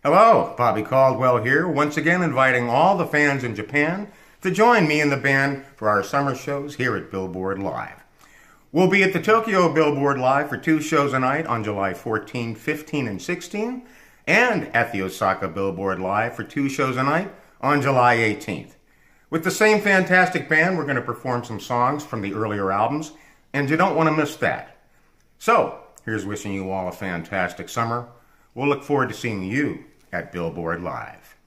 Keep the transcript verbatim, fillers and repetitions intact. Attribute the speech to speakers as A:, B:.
A: Hello, Bobby Caldwell here, once again inviting all the fans in Japan to join me and the band for our summer shows here at Billboard Live. We'll be at the Tokyo Billboard Live for two shows a night on July fourteenth, fifteenth, and sixteenth, and at the Osaka Billboard Live for two shows a night on July eighteenth. With the same fantastic band, we're going to perform some songs from the earlier albums, and you don't want to miss that. So, here's wishing you all a fantastic summer. We'll look forward to seeing you at Billboard Live.